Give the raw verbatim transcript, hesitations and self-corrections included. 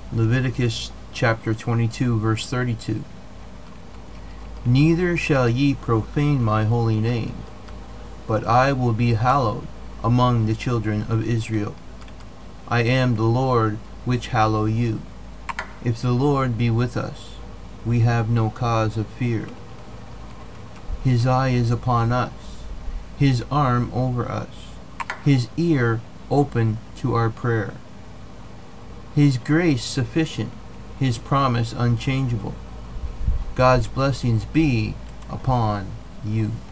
Leviticus chapter twenty-two, verse thirty-two. Neither shall ye profane my holy name, but I will be hallowed among the children of Israel. I am the Lord which hallow you. If the Lord be with us, we have no cause of fear. His eye is upon us, his arm over us, his ear open to our prayer. His grace sufficient, his promise unchangeable. God's blessings be upon you.